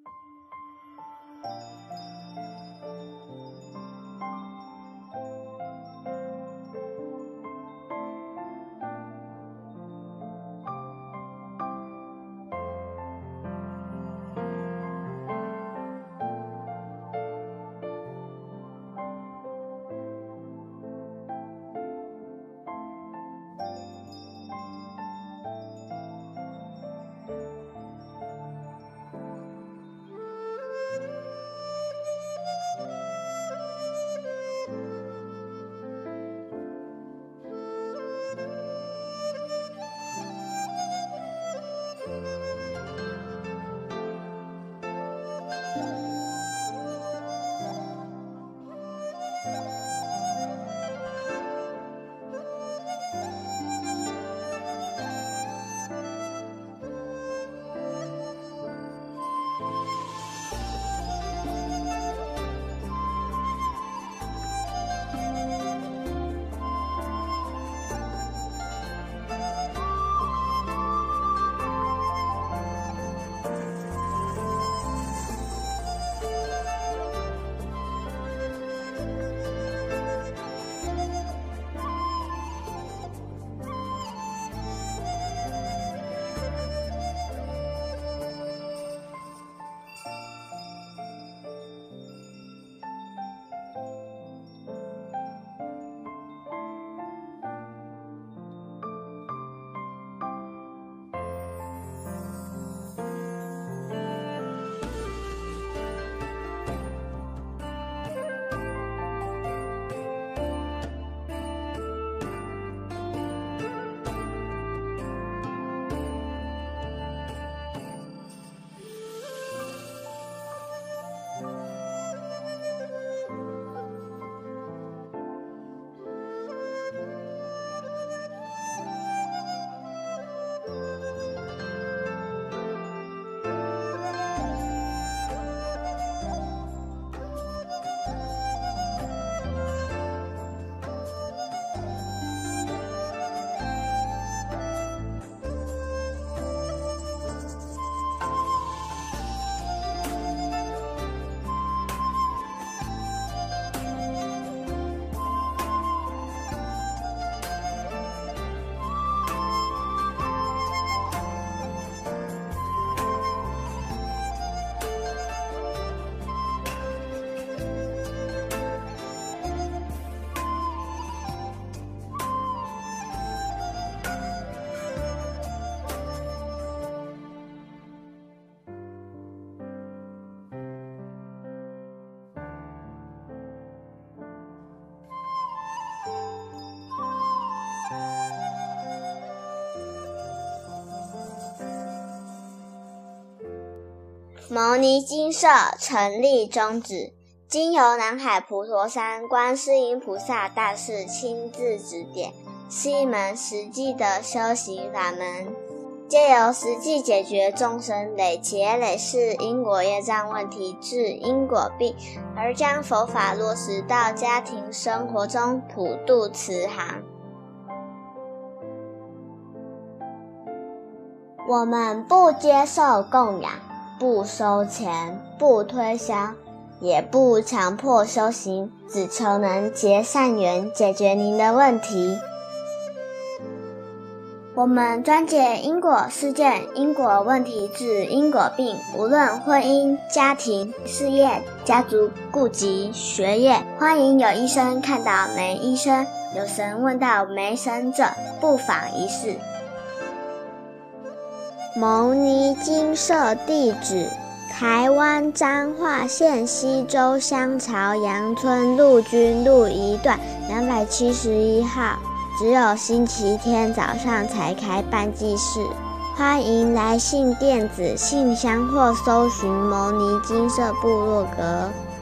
牟尼精舍成立宗旨，经由南海普陀山观世音菩萨大士亲自指点，是一门实际的修行法门，借由实际解决众生累劫累世因果业障问题，治因果病，而将佛法落实到家庭生活中，普渡慈航。我们不接受供养，不收钱，不推销，也不强迫修行，只求能结善缘，解决您的问题。我们专解因果事件、因果问题，治因果病，无论婚姻、家庭、事业、家族、顾及、学业，欢迎有医生看到没医生，有神问到没神者，不妨一试。牟尼精舍地址：台湾彰化县溪州乡朝阳村陆军路一段271号，只有星期天早上才开办祭事，欢迎来信电子信箱或搜寻牟尼精舍部落格。